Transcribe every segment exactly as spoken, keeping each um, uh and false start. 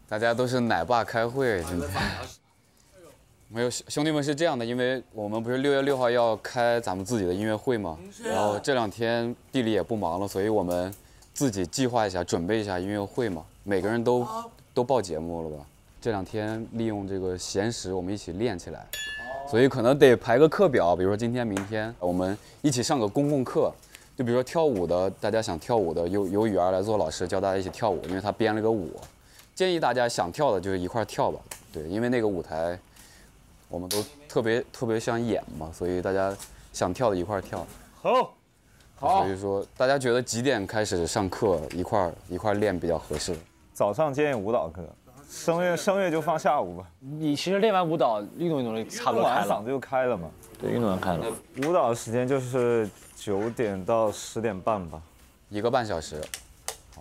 大家都是奶爸开会，今天。没有，兄弟们是这样的，因为我们不是六月六号要开咱们自己的音乐会嘛，然后这两天地里也不忙了，所以我们自己计划一下，准备一下音乐会嘛。每个人都都报节目了吧？这两天利用这个闲时，我们一起练起来。所以可能得排个课表，比如说今天、明天，我们一起上个公共课。就比如说跳舞的，大家想跳舞的，由由雨儿来做老师，教大家一起跳舞，因为他编了个舞。建议大家想跳的，就是一块跳吧。对，因为那个舞台，我们都特别特别想演嘛，所以大家想跳的一块跳。 好，好。 所以说，大家觉得几点开始上课，一块一块练比较合适？ 早上建议舞蹈课，声乐声乐就放下午吧。 你其实练完舞蹈，运动运动差不多开了， 嗓子就开了嘛。 对，运动完开了。 舞蹈时间就是九点到十点半吧， 一个半小时。好，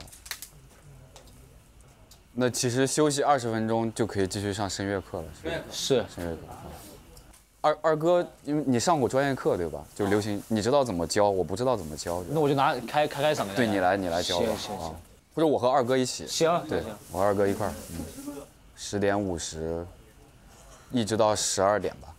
那其实休息二十分钟就可以继续上声乐课了，是吧？ 是声乐课。二二哥，因为你上过专业课对吧？就流行，你知道怎么教，我不知道怎么教。 那我就拿开开开嗓。 对你来，你来教吧。 行行行。 或者我和二哥一起。 行。 对，我和二哥一块儿。嗯。十点五十，一直到十二点吧。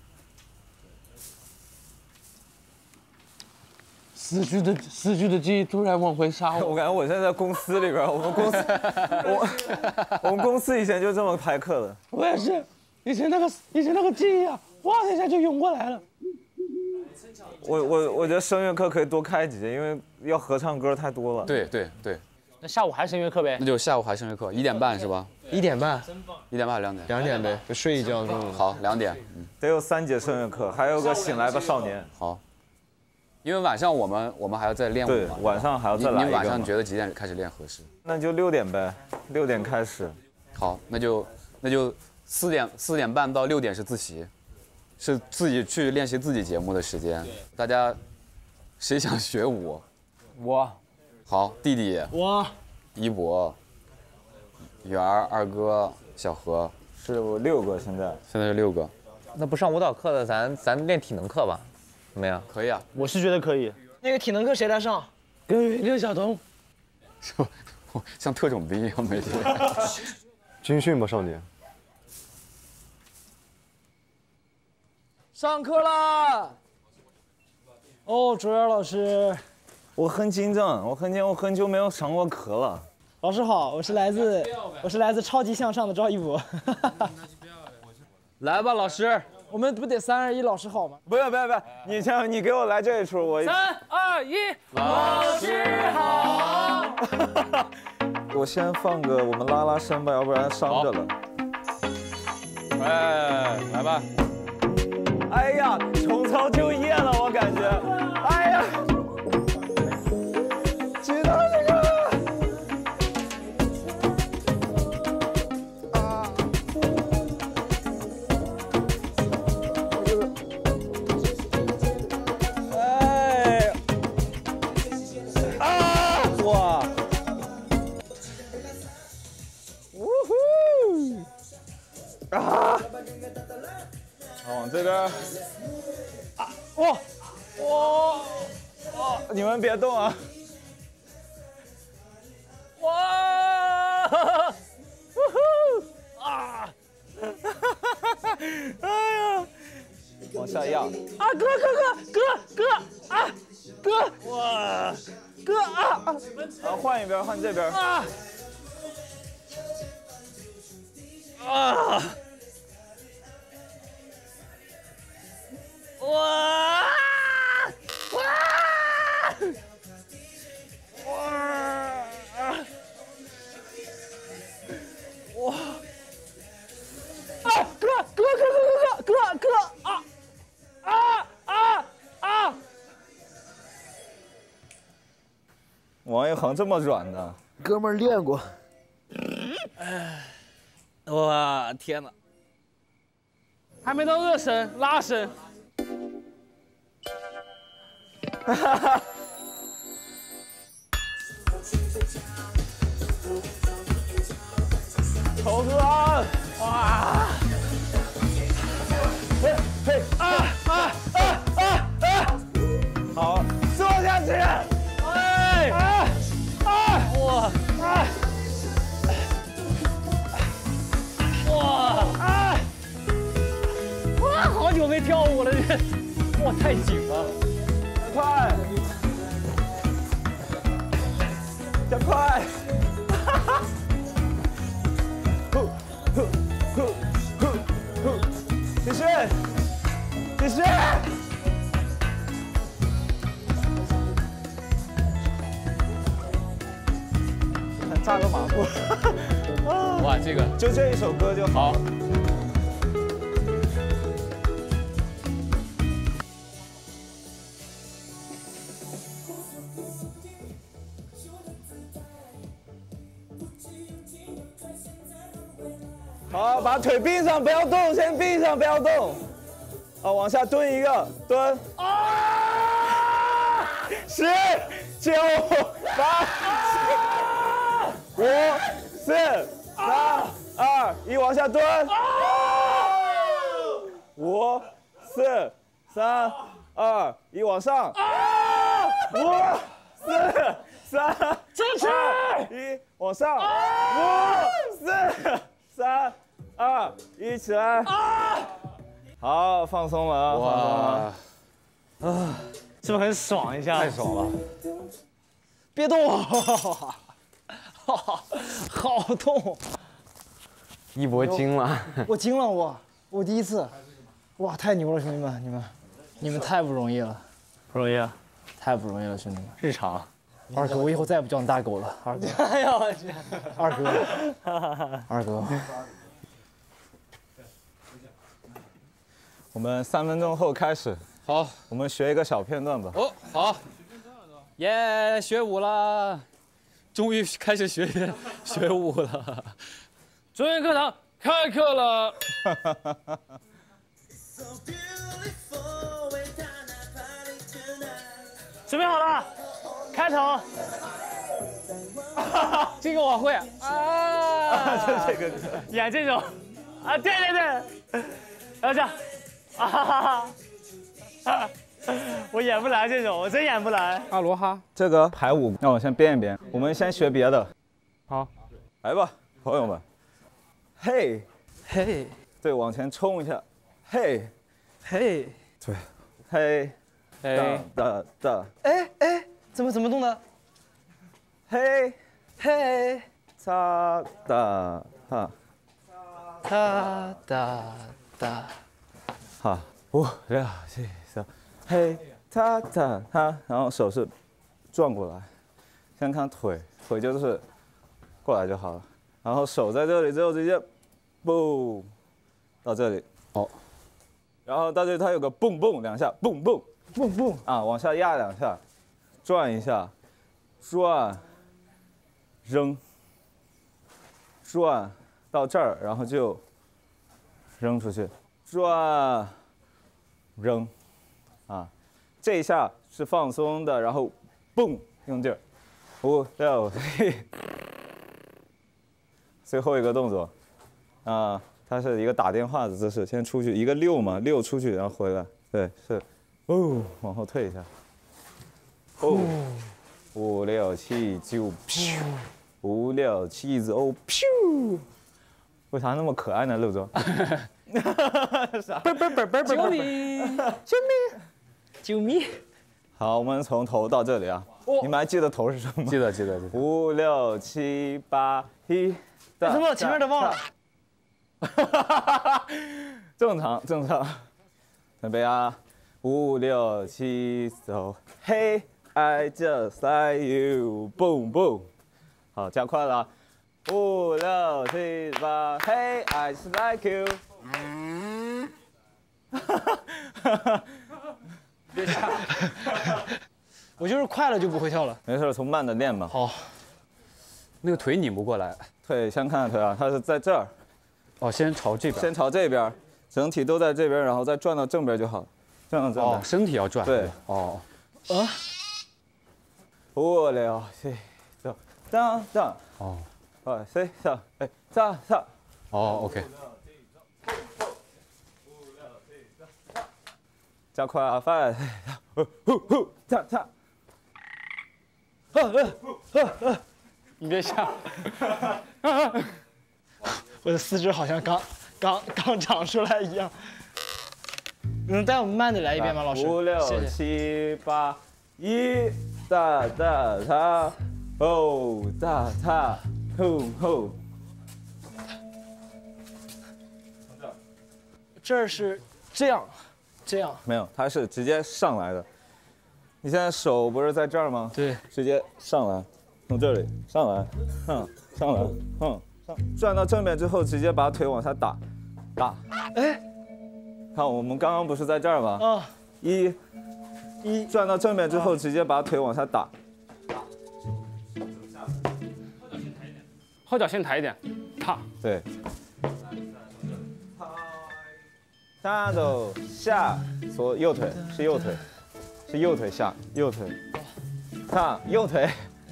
死去的死去的记忆突然往回杀我。 我感觉我现在在公司里边，我们公司，我我们公司以前就这么排课的。 我也是，以前那个以前那个记忆啊，哇的一下就涌过来了。 我我我觉得声乐课可以多开几节，因为要合唱歌太多了。 对对对。 那下午还声乐课呗？ 那就下午还声乐课，一点半是吧？ 一点半。 一点半两点？ 两点呗，就睡一觉。 好，两点。 嗯。得有三节声乐课，还有个醒来吧少年。 好。因为晚上我们我们还要再练舞嘛。 对，晚上还要再来一个。 你晚上觉得几点开始练合适？ 那就六点呗，六点开始。 好，那就那就四点四点半到六点是自习，是自己去练习自己节目的时间。大家谁想学舞？ 我。 好，弟弟。 我。 一博。圆儿、二哥、小何， 是我六个现在。 现在是六个。 那不上舞蹈课的，咱咱练体能课吧？怎么样？ 可以啊， 我是觉得可以。 那个体能课谁来上？ 跟云跟小童。 像特种兵一样每天。 军训吧，少年。 上课啦！哦，卓尔老师。 我很紧张，我很紧，我很久没有上过课了。 老师好，我是来自我是来自超级向上的赵一博。 来吧，老师。 我们不得三二一，老师好吗？ 不要不要不要，你这样你给我来这一出，我三二一，老师好。 我先放个我们拉拉伸吧，要不然伤着了。 哎，来吧。 哎呀，重操旧业了，我感觉。哎呀，知道这个。啊！往这边，啊！哇！哇！哇！你们别动啊！哇！呜呼！啊！哎呀！往下压！ 啊！哥哥哥哥哥啊！哥！ 哇！ 哥啊！ 啊！换一边，换这边。 啊！ 啊！哇！哇！哇！哇！ 啊！哥哥哥哥哥哥哥啊！啊啊啊！ 王一恒这么软的， 哥们儿练过。 哎，哇天哪！还没到热身，拉伸。哈哈哈。 头哥，哇！嘿嘿啊啊啊啊啊！好，坐下去。哎啊啊！哇啊！ 没跳舞了，这哇太紧了， 快，加快！呼呼呼呼呼，继续，继续！扎个马步。 哇，这个就这一首歌就好。好，把腿并上，不要动，先并上，不要动。好，往下蹲一个，蹲。啊！十、九、八、五、四、三、二、一，往下蹲。五、四、三、二、一，往上。五、四、三、 支持， 一，往上。五、四、三、二、一，起来。好，放松了啊！放松了。 啊，是不是很爽一下？ 太爽了！ 别动，好痛！ 一波惊了， 我惊了，我我第一次，哇，太牛了，兄弟们，你们你们太不容易了， 不容易啊， 太不容易了，兄弟们。 日常。 二哥，我以后再也不叫你大狗了，二哥。哎呦我去！二哥，二哥。 我们三分钟后开始。 好， 我们学一个小片段吧。 哦，好，耶，学舞了，终于开始学学舞了。 中原课堂开课了。准备好了，开场。这个我会啊， 就这个歌， 演这种啊，对对对，然后这样啊哈哈哈，我演不来这种，我真演不来。 阿罗哈， 这个排舞让我先编一编，我们先学别的。 好， 来吧，朋友们。嘿， 嘿， 对，往前冲一下。嘿， 嘿， 对，嘿， 嘿， 哒哒， 哎哎，怎么怎么动的？ 嘿， 嘿， 哒哒哈， 哒哒哒。 好，五六七三，嘿，哒哒哈，然后手是转过来，先看腿，腿就是过来就好了，然后手在这里之后直接，嘣，到这里， 哦， 然后到这里它有个蹦蹦两下，蹦蹦蹦蹦啊，往下压两下，转一下，转，扔，转到这儿，然后就扔出去，转，扔，啊，这一下是放松的，然后蹦用劲儿，五六七，最后一个动作，啊，它是一个打电话的姿势，先出去一个六嘛，六出去然后回来，对，是，哦，往后退一下，哦，五六七九，咻，五六七九哦，咻，为啥那么可爱呢，陆总？啥？ 啵啵啵啵啵！救命！救命！救命！ 好，我们从头到这里啊，你们还记得头是什么吗？ 记得记得记得。 五六七八一， 为什么前面的忘了？ 正常正常，准备啊，五六七走，嘿 I just like you， boom boom， 好，加快了，五六七八，嘿 I just like you， 别吓，我就是快了就不会跳了。 没事，从慢的练吧。 好， 那个腿拧不过来。 腿先看看腿啊，它是在这儿， 哦，先朝这边。 先朝这边，整体都在这边，然后再转到正边就好，转到正边。 哦，身体要转。 对。 哦。 啊。 五六七走，当当。 哦。 二四三，哎，上上。 哦 ，OK。 加快啊 ，five， 呼呼呼，唱唱。呃呃呃呃， 你别吓，我的四肢好像刚刚刚长出来一样。 能带我们慢点来一遍吗，老师？ 五六谢谢。 七八，一哒哒哒，哦哒哒，吼吼。 这儿是这样，这样。 没有，它是直接上来的。你现在手不是在这儿吗？ 对， 直接上来，从这里上来，哼，上来，哼，上，转到正面之后，直接把腿往下打，打。 哎， 看我们刚刚不是在这儿吗？ 啊， 一，一，转到正面之后，直接把腿往下打。 后脚先抬一点，踏。 对。下走下，左右腿是右腿，是右腿下，右腿，看右腿，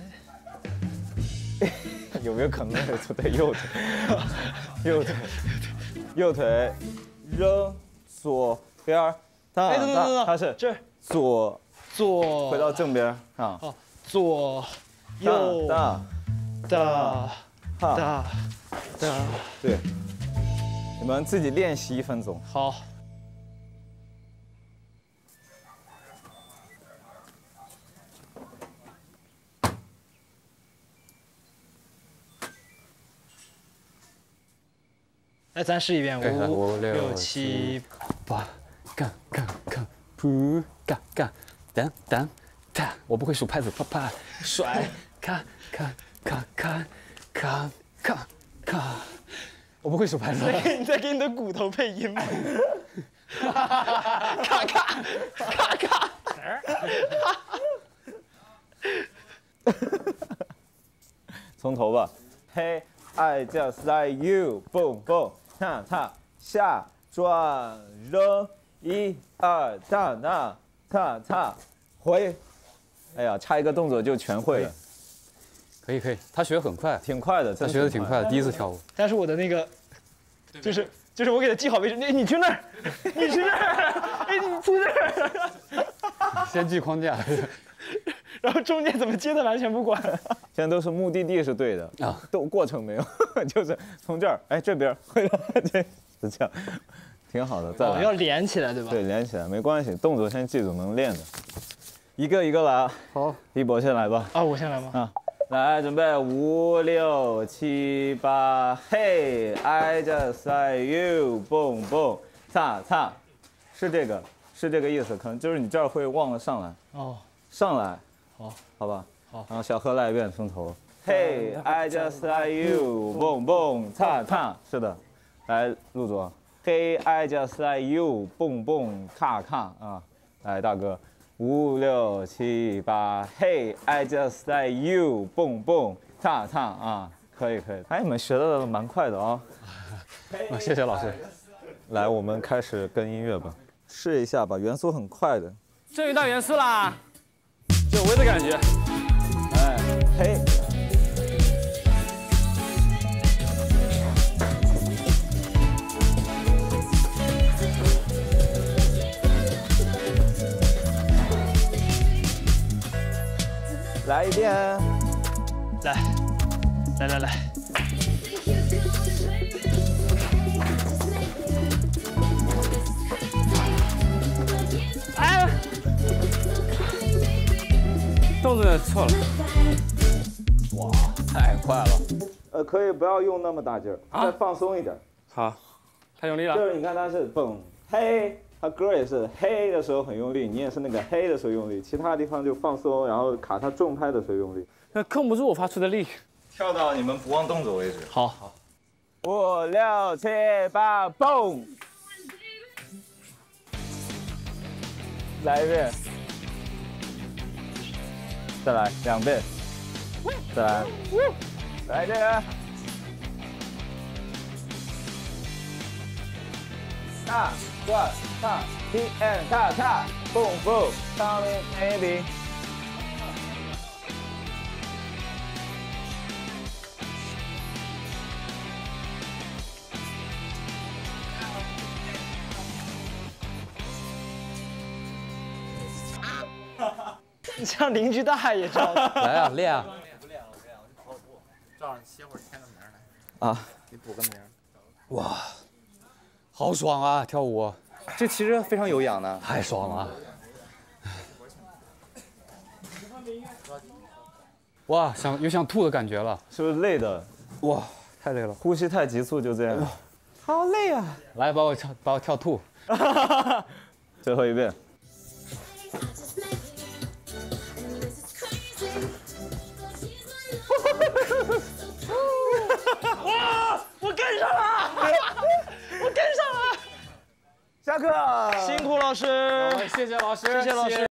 有没有可能是对右腿？右腿，右腿，扔左边儿， 哎，等等等等， 它是这左左回到正边啊， 哦，左右大哒哈， 哒哒， 对，你们自己练习一分钟。 好。来，咱试一遍，五六七八，干干干，噗，干干，当当当，我不会数拍子，啪啪，甩，咔咔咔咔咔咔咔，我不会数拍子。 你再给你的骨头配音吗？咔咔咔咔。 从头吧。Hey, I just like you, boom boom， 踏踏下转扔，一二大那踏踏回。哎呀，差一个动作就全会了。 可以可以，他学得很快， 挺快的， 他学得挺快的，第一次跳舞。 但是我的那个，就是就是我给他记好位置，你你去那儿，你去那儿，哎你去那儿， 先记框架。 然后中间怎么接的完全不管。 现在都是目的地是对的啊， 都过程没有，就是从这儿哎这边回来，这是这样，挺好的。再来， 哦，要连起来对吧？ 对，连起来没关系，动作先记住，能练的。一个一个来啊。 好， 一博先来吧。 啊，我先来吗？ 啊。来，准备五六七八，嘿 ，I just like you， boom boom， 擦擦，是这个，是这个意思，可能就是你这儿会忘了上来。 哦， 上来， 好， 好吧， 好。 然后小何来一遍从头，嘿 ，I just like you，boom boom， 擦擦，是的，来陆总，嘿 ，I just like you，boom boom， 咔咔啊，来大哥。五六七八，嘿 ，I just like you， 蹦蹦，踏踏啊，可以可以，哎，你们学的蛮快的啊、 哦，谢谢老师。 来，我们开始跟音乐吧，试一下吧，元素很快的。 终于到元素啦，久违的感觉。 哎，嘿。来一遍， 来，来来来， 哎，动作错了， 哇，太快了。呃，可以不要用那么大劲儿，再放松一点。 好，太用力了。 就是你看它是蹦嘿。他歌也是嘿的时候很用力，你也是那个嘿的时候用力，其他地方就放松，然后卡他重拍的时候用力。 那控不住我发出的力。 跳到你们不忘动作为止。 好好。 五六七八，蹦！来一遍，再来两遍，再来，来这个。大转踏 ，T N 踏踏 ，boom boom，call me baby。 你像邻居大爷知道吗？ 来啊，练啊！ 不练了，不练了，我就跑步。照着歇会儿，签个名来。 啊， 你补个名。 哇，好爽啊！跳舞， 这其实非常有氧的， 太爽了！哇，想有想吐的感觉了， 是不是累的？ 哇，太累了， 呼吸太急促，就这样。 好累啊！ 来，把我跳，把我跳吐。 最后一遍。 哇！我跟上了！我跟上了！ 下课。 辛苦老师， 谢谢老师， 谢谢老师。